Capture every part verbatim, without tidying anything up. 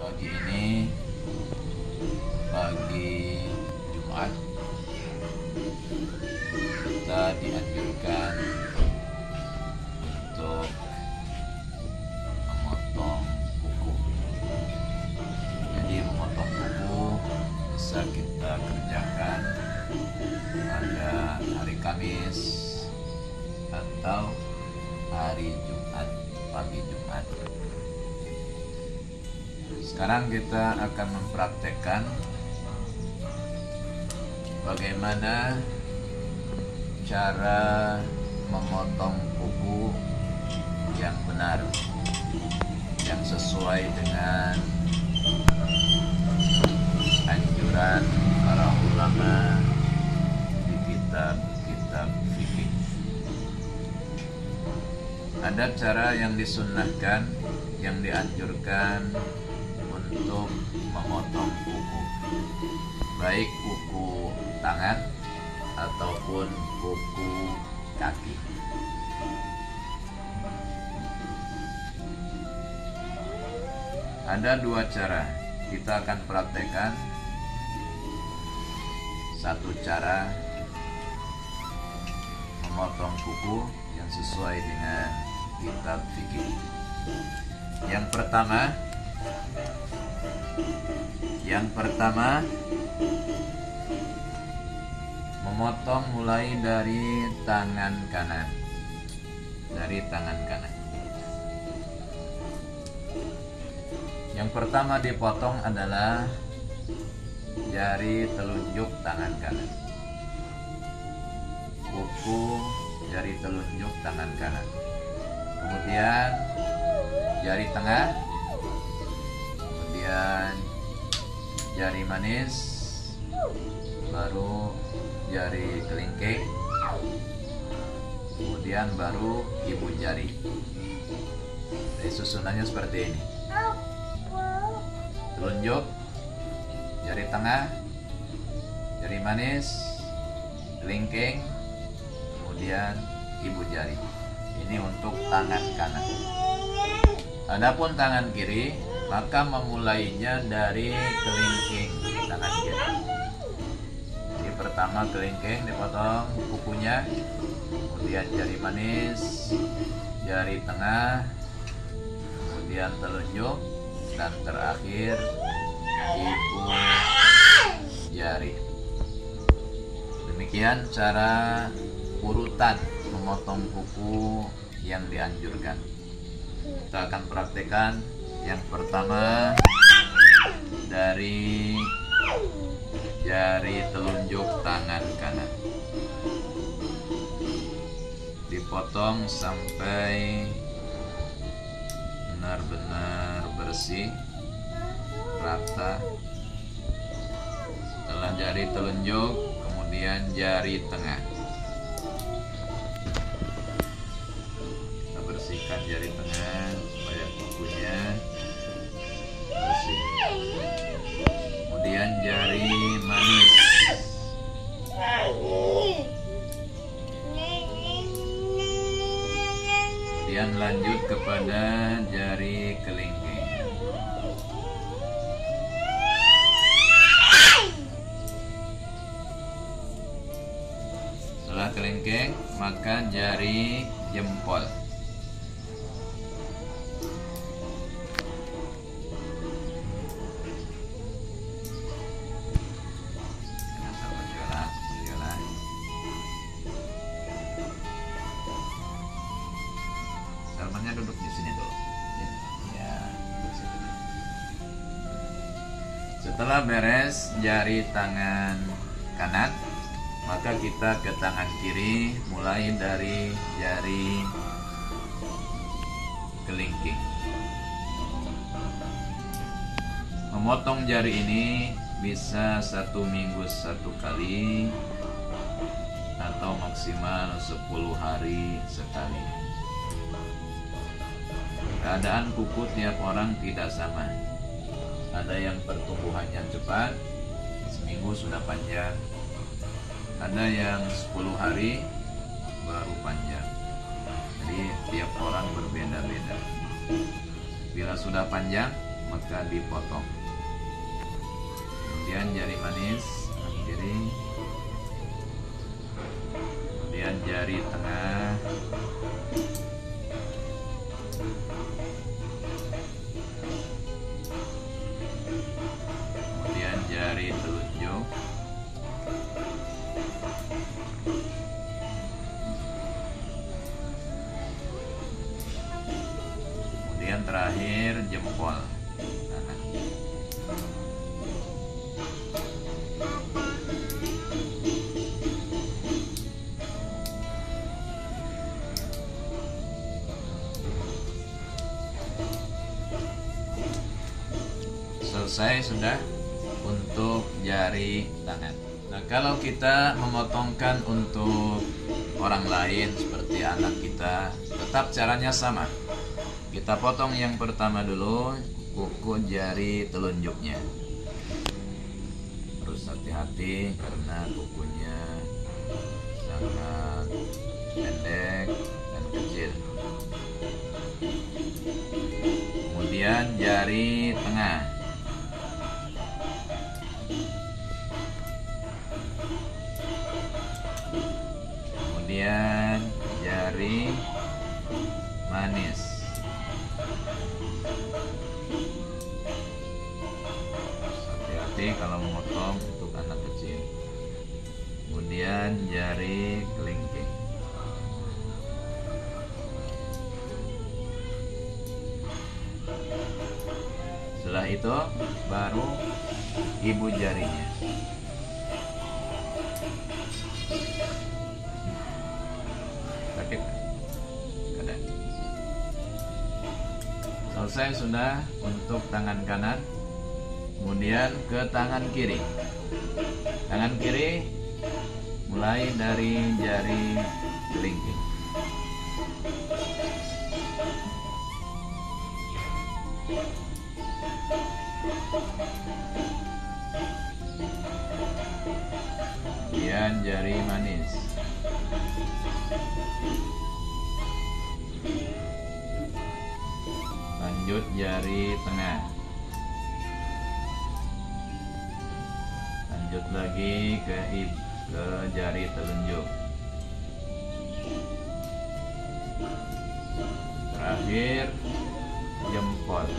Pagi ini pagi Jumat, kita dianjurkan untuk memotong kuku. Jadi memotong kuku bisa kita kerjakan pada hari Kamis atau hari Jumat, pagi Jumat. Sekarang kita akan mempraktekkan bagaimana cara memotong kuku yang benar, yang sesuai dengan anjuran para ulama di kitab-kitab fikih. Ada cara yang disunnahkan, yang dianjurkan untuk memotong kuku, baik kuku tangan ataupun kuku kaki. Ada dua cara, kita akan praktekkan. Satu cara memotong kuku yang sesuai dengan kitab fikih. Yang pertama Yang pertama memotong mulai dari tangan kanan. Dari tangan kanan. Yang pertama dipotong adalah jari telunjuk tangan kanan. Kuku jari telunjuk tangan kanan. Kemudian jari tengah. Kemudian jari manis, baru jari kelingking, kemudian baru ibu jari. Jadi susunannya seperti ini: telunjuk, jari tengah, jari manis, kelingking, kemudian ibu jari. Ini untuk tangan kanan. Adapun tangan kiri, maka memulainya dari kelingking tangan kiri. Jadi pertama kelingking dipotong kukunya, kemudian jari manis, jari tengah, kemudian telunjuk, dan terakhir ibu jari. Demikian cara urutan memotong kuku yang dianjurkan. Kita akan praktekkan. Yang pertama dari jari telunjuk tangan kanan, dipotong sampai benar-benar bersih, rata. Setelah jari telunjuk, kemudian jari tengah. Kita bersihkan jari tengah supaya kukunya bersih. Kemudian jari manis. Kemudian lanjut kepada jari kelingking. Setelah kelingking, maka jari jempol. Salmannya duduk di sini dulu. Ya, ya, duduk situ. Setelah beres jari tangan kanan, maka kita ke tangan kiri, mulai dari jari kelingking. Memotong jari ini bisa satu minggu satu kali atau maksimal sepuluh hari sekali. Keadaan kuku tiap orang tidak sama. Ada yang pertumbuhannya cepat, seminggu sudah panjang. Ada yang sepuluh hari baru panjang. Jadi tiap orang berbeda-beda. Bila sudah panjang, maka dipotong. Kemudian jari manis tangan kiri, kemudian jari tengah, kemudian jari telunjuk, kemudian terakhir jempol tangan. Selesai sudah untuk jari tangan. Nah, kalau kita memotongkan untuk orang lain seperti anak kita, tetap caranya sama. Kita potong yang pertama dulu kuku jari telunjuknya. Harus hati-hati karena kukunya sangat pendek dan kecil. Kemudian jari tengah, kemudian jari manis, hati-hati kalau memotong untuk anak kecil. Kemudian jari kelingking. Setelah itu baru ibu jarinya. Sakit? Ada. Selesai sudah untuk tangan kanan. Kemudian ke tangan kiri. Tangan kiri mulai dari jari kelingking. Kemudian jari manis. Lanjut jari tengah. Lanjut lagi ke ke jari telunjuk. Terakhir jempol.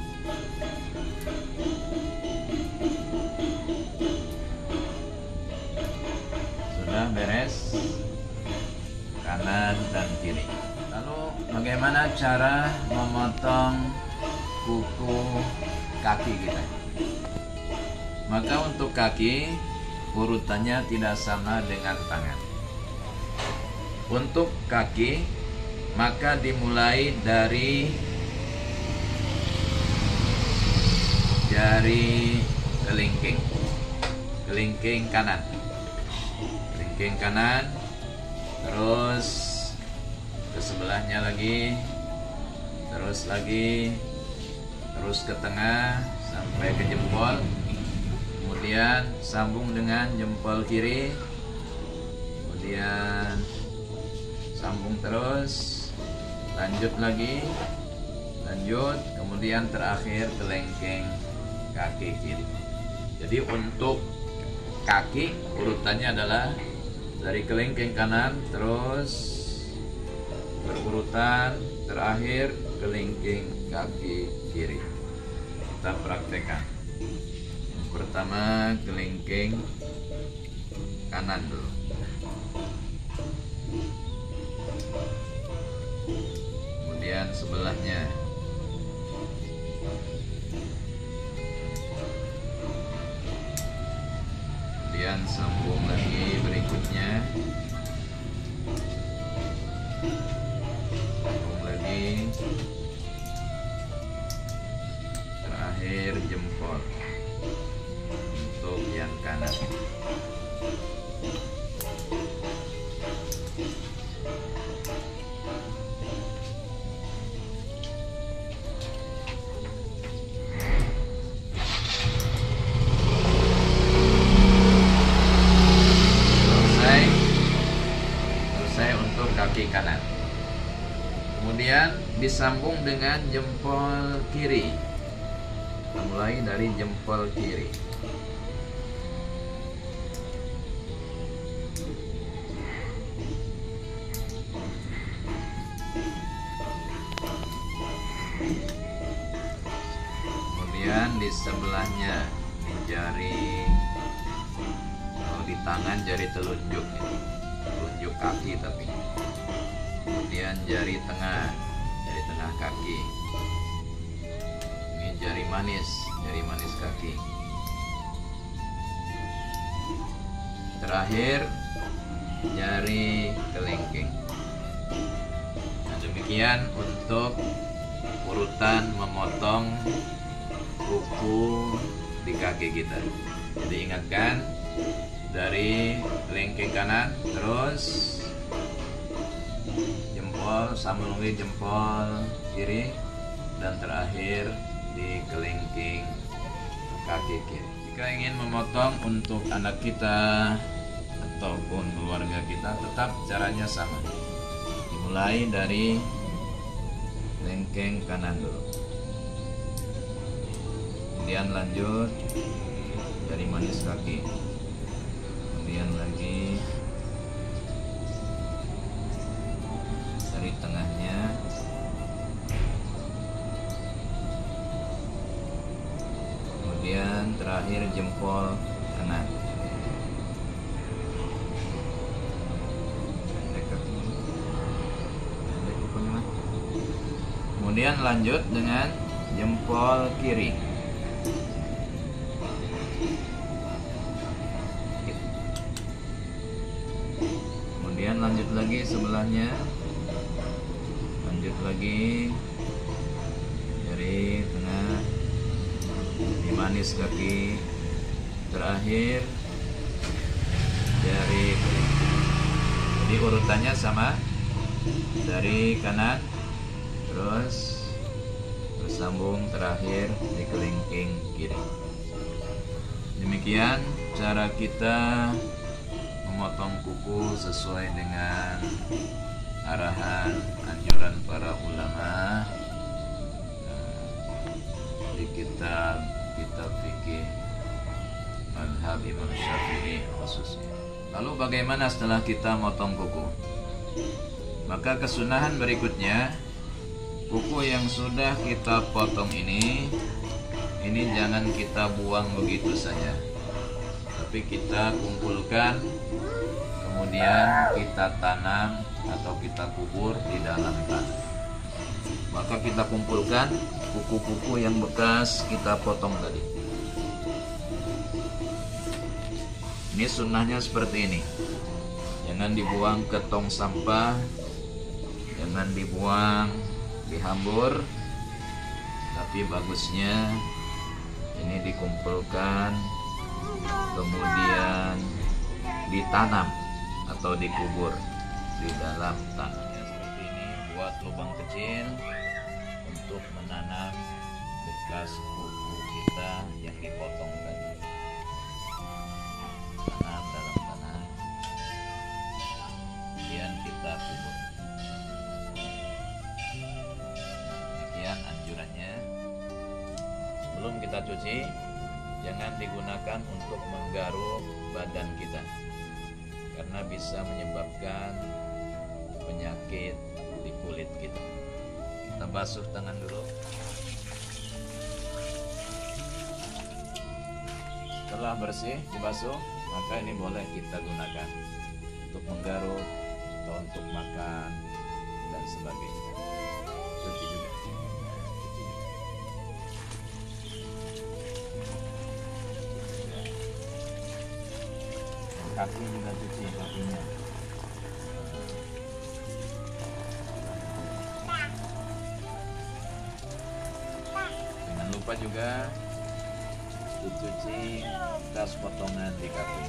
Sudah beres kanan dan kiri. Lalu bagaimana cara memotong kuku kaki kita? Maka untuk kaki urutannya tidak sama dengan tangan. Untuk kaki maka dimulai dari jari kelingking, kelingking kanan, kelingking kanan, terus ke sebelahnya lagi, terus lagi, terus ke tengah sampai ke jempol, kemudian sambung dengan jempol kiri, kemudian sambung terus, lanjut lagi, lanjut, kemudian terakhir kelingking kaki kiri. Jadi untuk kaki urutannya adalah dari kelingking kanan terus berurutan, terakhir kelingking kaki kiri. Kita praktekkan. Yang pertama kelingking kanan dulu. Kemudian sebelahnya. Kemudian sambung lagi berikutnya. Sambung lagi. Terakhir jempol untuk yang kanan. Kaki kanan. Kemudian disambung dengan jempol kiri. Kita mulai dari jempol kiri. Kemudian di sebelahnya, ini jari, kalau di tangan jari telunjuk, telunjuk kaki tapi. Kemudian jari tengah, jari tengah kaki. Ini jari manis, jari manis kaki. Terakhir jari kelingking. Nah, demikian untuk urutan memotong kuku di kaki kita. Jadi ingatkan, dari kelingking kanan terus jempol, sambung lagi jempol kiri, dan terakhir di kelingking kaki kiri. Jika ingin memotong untuk anak kita ataupun keluarga kita, tetap caranya sama. Dimulai dari kelingking kanan dulu, kemudian lanjut dari manis kaki, kemudian lagi dari tengahnya, kemudian terakhir jempol kanan. Kemudian lanjut dengan jempol kiri. Kemudian lanjut lagi sebelahnya, lanjut lagi dari tengah, di manis kaki, terakhir dari kelingking. Jadi urutannya sama, dari kanan terus bersambung terakhir di kelingking kiri. Demikian cara kita memotong kuku sesuai dengan arahan anjuran para ulama di kitab kitab fikih mazhab Imam Syafi'i khususnya. Lalu bagaimana setelah kita motong kuku? Maka kesunahan berikutnya, kuku yang sudah kita potong ini ini jangan kita buang begitu saja, tapi kita kumpulkan, kemudian kita tanam atau kita kubur di dalam tanah. Maka kita kumpulkan kuku-kuku yang bekas kita potong tadi. Ini sunnahnya seperti ini. Jangan dibuang ke tong sampah, jangan dibuang dihambur, tapi bagusnya ini dikumpulkan kemudian ditanam atau dikubur di dalam tanah. Seperti ini, buat lubang kecil untuk menanam bekas kuku kita yang dipotong tadi. Tanam dalam tanah, kemudian kita kubur. Anjurannya, sebelum kita cuci, jangan digunakan untuk menggaruk badan kita, karena bisa menyebabkan penyakit di kulit kita. Kita basuh tangan dulu. Setelah bersih dibasuh, maka ini boleh kita gunakan untuk menggaruk atau untuk makan dan sebagainya. Cuci juga. Kaki juga cuci kakinya. Jangan lupa juga dicuci bekas potongan di kaki.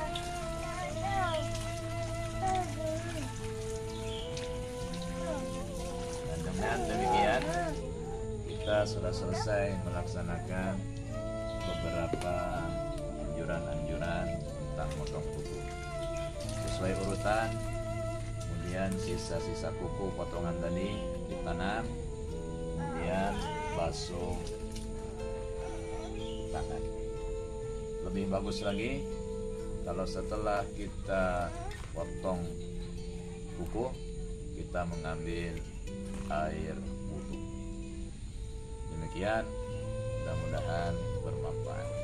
Dan dengan demikian kita sudah selesai melaksanakan beberapa anjuran-anjuran tentang motong kuku sesuai urutan. Kemudian sisa-sisa kuku potongan tadi ditanam, kemudian basuh tangan. Lebih bagus lagi kalau setelah kita potong kuku, kita mengambil air wudhu. Demikian, mudah-mudahan bermanfaat.